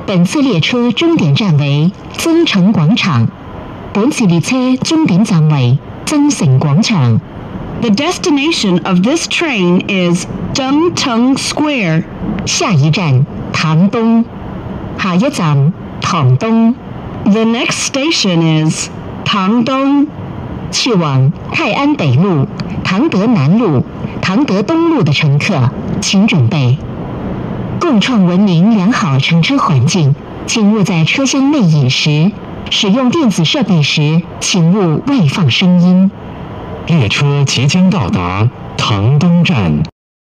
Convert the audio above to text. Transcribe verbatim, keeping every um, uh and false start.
本次列车终点站为增城广场。本次列车终點站為增城廣場。 The destination of this train is Zhengcheng Square. 下一站唐東。下一站唐東。 The next station is 唐東。 去往泰安北路、唐德南路、唐德东路的乘客，请准备。共创文明良好乘车环境，请勿在车厢内饮食。使用电子设备时，请勿外放声音。 列车即将到达唐东站。